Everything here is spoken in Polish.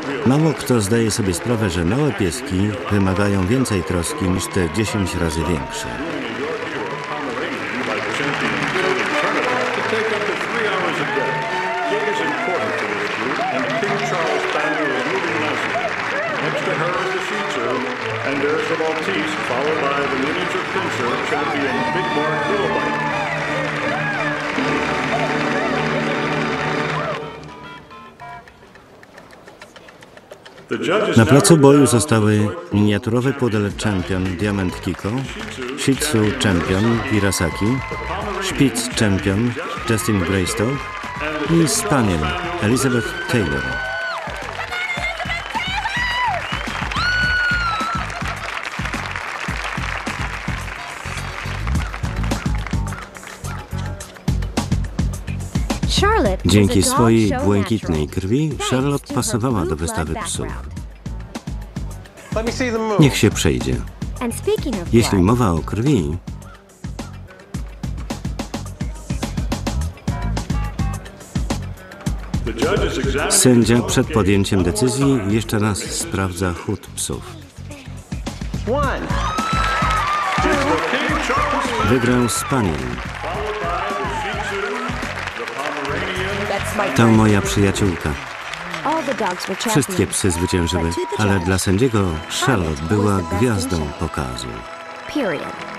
Mało kto zdaje sobie sprawę, że małe pieski wymagają więcej troski niż te 10 razy większe. Na placu boju zostały miniaturowy pudel Champion Diamond Kiko, Shih Tzu Champion Wirasaki, Spitz Champion Justin Greystock i Spaniel Elizabeth Taylor. Dzięki swojej błękitnej krwi Charlotte pasowała do wystawy psów. Niech się przejdzie. Jeśli mowa o krwi, sędzia przed podjęciem decyzji jeszcze raz sprawdza chód psów. Wygrał Spaniel. To moja przyjaciółka. Wszystkie psy zwyciężyły, ale dla sędziego Charlotte była gwiazdą pokazu.